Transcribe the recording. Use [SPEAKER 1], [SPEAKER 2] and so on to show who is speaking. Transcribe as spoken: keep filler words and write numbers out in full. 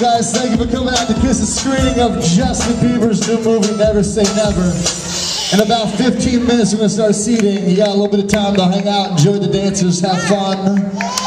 [SPEAKER 1] guys, thank you for coming out to kiss a screening of Justin Bieber's new movie, Never Say Never. In about fifteen minutes, we're going to start seating. You got a little bit of time to hang out, enjoy the dancers, have fun.